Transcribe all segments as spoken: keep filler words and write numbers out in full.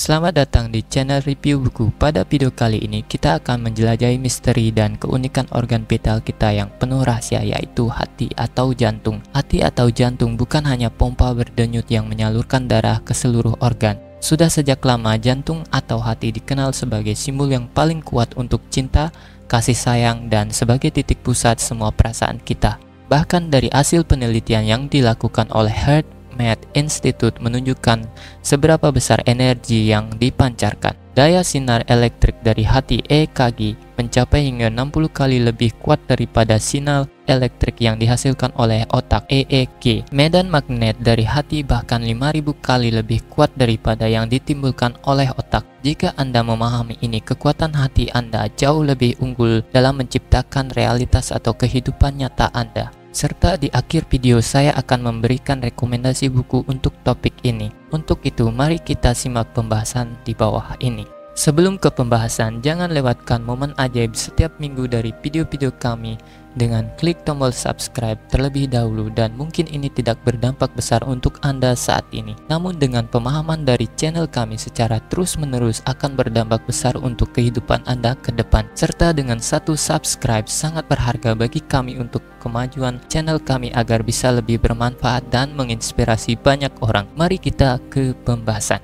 Selamat datang di channel review buku. Pada video kali ini kita akan menjelajahi misteri dan keunikan organ vital kita yang penuh rahasia, yaitu hati atau jantung. Hati atau jantung bukan hanya pompa berdenyut yang menyalurkan darah ke seluruh organ. Sudah sejak lama jantung atau hati dikenal sebagai simbol yang paling kuat untuk cinta, kasih sayang, dan sebagai titik pusat semua perasaan kita. Bahkan dari hasil penelitian yang dilakukan oleh Heart Math Institute menunjukkan seberapa besar energi yang dipancarkan. Daya sinar elektrik dari hati E K G mencapai hingga enam puluh kali lebih kuat daripada sinyal elektrik yang dihasilkan oleh otak E E G. Medan magnet dari hati bahkan lima ribu kali lebih kuat daripada yang ditimbulkan oleh otak. Jika Anda memahami ini, kekuatan hati Anda jauh lebih unggul dalam menciptakan realitas atau kehidupan nyata Anda. Serta di akhir video saya akan memberikan rekomendasi buku untuk topik ini. Untuk itu, mari kita simak pembahasan di bawah ini. Sebelum ke pembahasan, jangan lewatkan momen ajaib setiap minggu dari video-video kami dengan klik tombol subscribe terlebih dahulu, dan mungkin ini tidak berdampak besar untuk Anda saat ini. Namun dengan pemahaman dari channel kami secara terus-menerus akan berdampak besar untuk kehidupan Anda ke depan. Serta dengan satu subscribe sangat berharga bagi kami untuk kemajuan channel kami agar bisa lebih bermanfaat dan menginspirasi banyak orang. Mari kita ke pembahasan.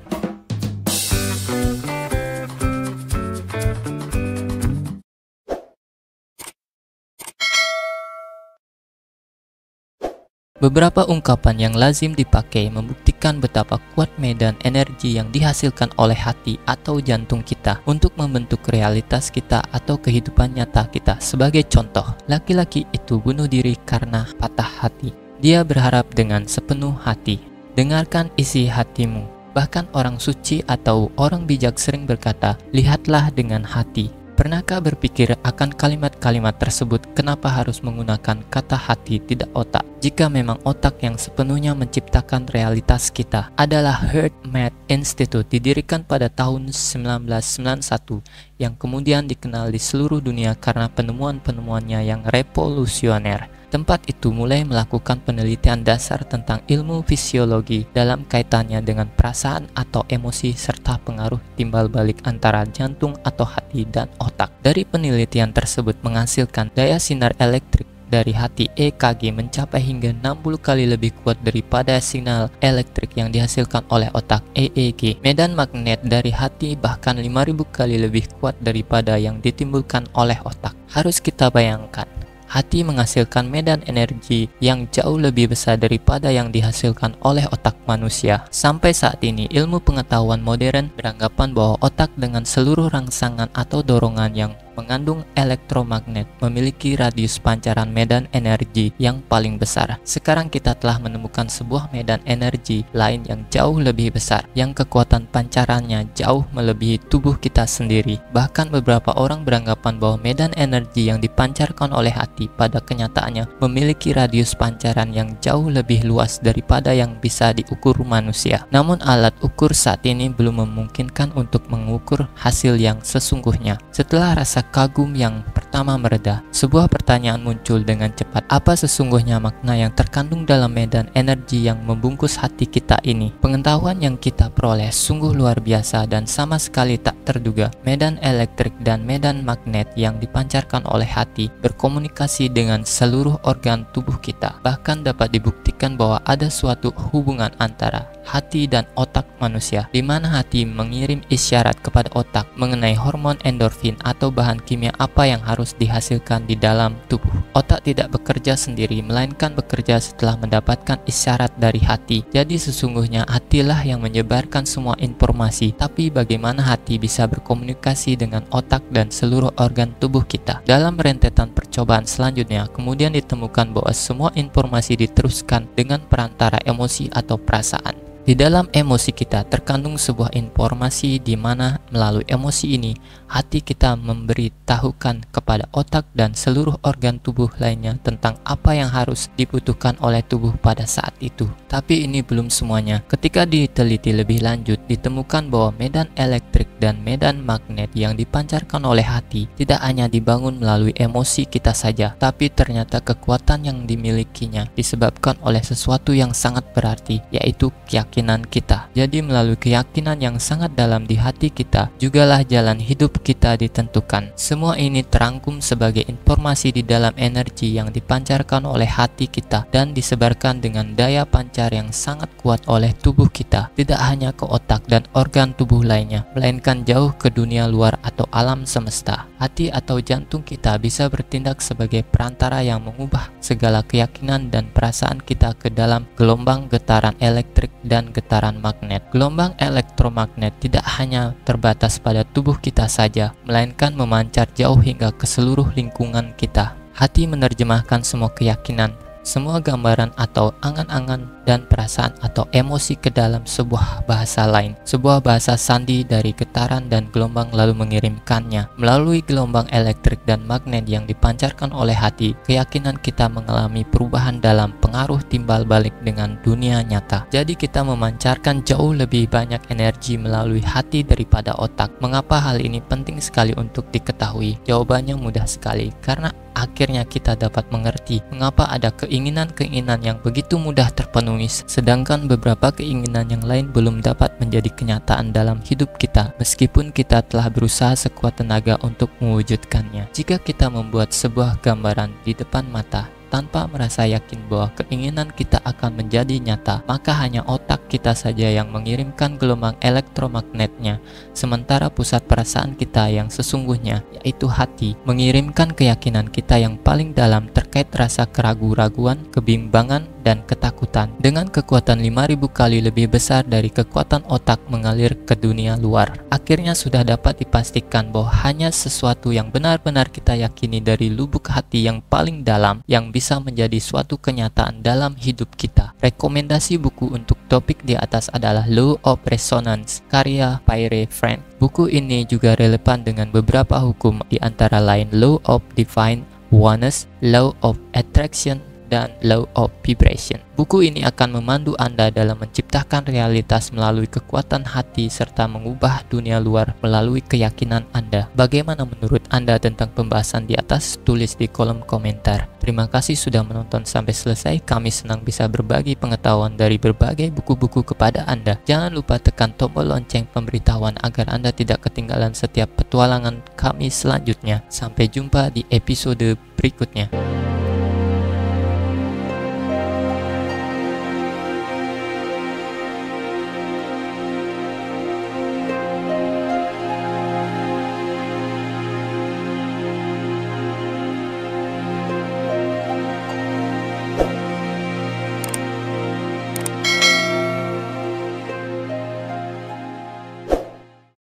Beberapa ungkapan yang lazim dipakai membuktikan betapa kuat medan energi yang dihasilkan oleh hati atau jantung kita untuk membentuk realitas kita atau kehidupan nyata kita. Sebagai contoh, laki-laki itu bunuh diri karena patah hati. Dia berharap dengan sepenuh hati. Dengarkan isi hatimu. Bahkan orang suci atau orang bijak sering berkata, lihatlah dengan hati. Pernahkah berpikir akan kalimat-kalimat tersebut? Kenapa harus menggunakan kata hati, tidak otak? Jika memang otak yang sepenuhnya menciptakan realitas kita. Adalah Heart Math Institute, didirikan pada tahun seribu sembilan ratus sembilan puluh satu, yang kemudian dikenal di seluruh dunia karena penemuan-penemuannya yang revolusioner. Tempat itu mulai melakukan penelitian dasar tentang ilmu fisiologi dalam kaitannya dengan perasaan atau emosi serta pengaruh timbal balik antara jantung atau hati dan otak. Dari penelitian tersebut menghasilkan daya sinar elektrik dari hati E K G mencapai hingga enam puluh kali lebih kuat daripada sinyal elektrik yang dihasilkan oleh otak E E G. Medan magnet dari hati bahkan lima ribu kali lebih kuat daripada yang ditimbulkan oleh otak. Harus kita bayangkan, hati menghasilkan medan energi yang jauh lebih besar daripada yang dihasilkan oleh otak manusia. Sampai saat ini, ilmu pengetahuan modern beranggapan bahwa otak dengan seluruh rangsangan atau dorongan yang mengandung elektromagnet memiliki radius pancaran medan energi yang paling besar. Sekarang kita telah menemukan sebuah medan energi lain yang jauh lebih besar, yang kekuatan pancarannya jauh melebihi tubuh kita sendiri. Bahkan beberapa orang beranggapan bahwa medan energi yang dipancarkan oleh hati pada kenyataannya memiliki radius pancaran yang jauh lebih luas daripada yang bisa diukur manusia. Namun alat ukur saat ini belum memungkinkan untuk mengukur hasil yang sesungguhnya. Setelah rasa kagum yang pertama mereda, sebuah pertanyaan muncul dengan cepat. Apa sesungguhnya makna yang terkandung dalam medan energi yang membungkus hati kita ini? Pengetahuan yang kita peroleh sungguh luar biasa dan sama sekali tak terduga. Medan elektrik dan medan magnet yang dipancarkan oleh hati berkomunikasi dengan seluruh organ tubuh kita. Bahkan dapat dibuktikan bahwa ada suatu hubungan antara hati dan otak manusia, di mana hati mengirim isyarat kepada otak mengenai hormon endorfin atau bahan kimia apa yang harus dihasilkan di dalam tubuh. Otak tidak bekerja sendiri, melainkan bekerja setelah mendapatkan isyarat dari hati. Jadi sesungguhnya hatilah yang menyebarkan semua informasi. Tapi bagaimana hati bisa berkomunikasi dengan otak dan seluruh organ tubuh kita? Dalam rentetan percobaan selanjutnya, kemudian ditemukan bahwa semua informasi diteruskan dengan perantara emosi atau perasaan. Di dalam emosi kita terkandung sebuah informasi di mana melalui emosi ini hati kita memberitahukan kepada otak dan seluruh organ tubuh lainnya tentang apa yang harus dibutuhkan oleh tubuh pada saat itu. Tapi ini belum semuanya. Ketika diteliti lebih lanjut, ditemukan bahwa medan elektrik dan medan magnet yang dipancarkan oleh hati tidak hanya dibangun melalui emosi kita saja, tapi ternyata kekuatan yang dimilikinya disebabkan oleh sesuatu yang sangat berarti, yaitu keyakinan keyakinan kita. Jadi melalui keyakinan yang sangat dalam di hati kita, jugalah jalan hidup kita ditentukan. Semua ini terangkum sebagai informasi di dalam energi yang dipancarkan oleh hati kita dan disebarkan dengan daya pancar yang sangat kuat oleh tubuh kita, tidak hanya ke otak dan organ tubuh lainnya, melainkan jauh ke dunia luar atau alam semesta. Hati atau jantung kita bisa bertindak sebagai perantara yang mengubah segala keyakinan dan perasaan kita ke dalam gelombang getaran elektrik dan getaran magnet. Gelombang elektromagnet tidak hanya terbatas pada tubuh kita saja, melainkan memancar jauh hingga ke seluruh lingkungan kita. Hati menerjemahkan semua keyakinan, semua gambaran atau angan-angan dan perasaan atau emosi ke dalam sebuah bahasa lain, sebuah bahasa sandi dari getaran dan gelombang, lalu mengirimkannya melalui gelombang elektrik dan magnet yang dipancarkan oleh hati. Keyakinan kita mengalami perubahan dalam pengaruh timbal balik dengan dunia nyata. Jadi kita memancarkan jauh lebih banyak energi melalui hati daripada otak. Mengapa hal ini penting sekali untuk diketahui? Jawabannya mudah sekali, karena akhirnya kita dapat mengerti mengapa ada keinginan-keinginan yang begitu mudah terpenuhi, sedangkan beberapa keinginan yang lain belum dapat menjadi kenyataan dalam hidup kita, meskipun kita telah berusaha sekuat tenaga untuk mewujudkannya. Jika kita membuat sebuah gambaran di depan mata tanpa merasa yakin bahwa keinginan kita akan menjadi nyata, maka hanya otak kita saja yang mengirimkan gelombang elektromagnetnya, sementara pusat perasaan kita yang sesungguhnya, yaitu hati, mengirimkan keyakinan kita yang paling dalam terkait rasa keraguan-raguan, kebimbangan, dan ketakutan dengan kekuatan lima ribu kali lebih besar dari kekuatan otak mengalir ke dunia luar. Akhirnya sudah dapat dipastikan bahwa hanya sesuatu yang benar-benar kita yakini dari lubuk hati yang paling dalam yang bisa menjadi suatu kenyataan dalam hidup kita. Rekomendasi buku untuk topik di atas adalah Law of Resonance, karya Pierre Frank. Buku ini juga relevan dengan beberapa hukum, di antara lain Law of Divine Oneness, Law of Attraction, dan Law of Vibration. Buku ini akan memandu Anda dalam menciptakan realitas melalui kekuatan hati serta mengubah dunia luar melalui keyakinan Anda. Bagaimana menurut Anda tentang pembahasan di atas? Tulis di kolom komentar. Terima kasih sudah menonton sampai selesai. Kami senang bisa berbagi pengetahuan dari berbagai buku-buku kepada Anda. Jangan lupa tekan tombol lonceng pemberitahuan agar Anda tidak ketinggalan setiap petualangan kami selanjutnya. Sampai jumpa di episode berikutnya.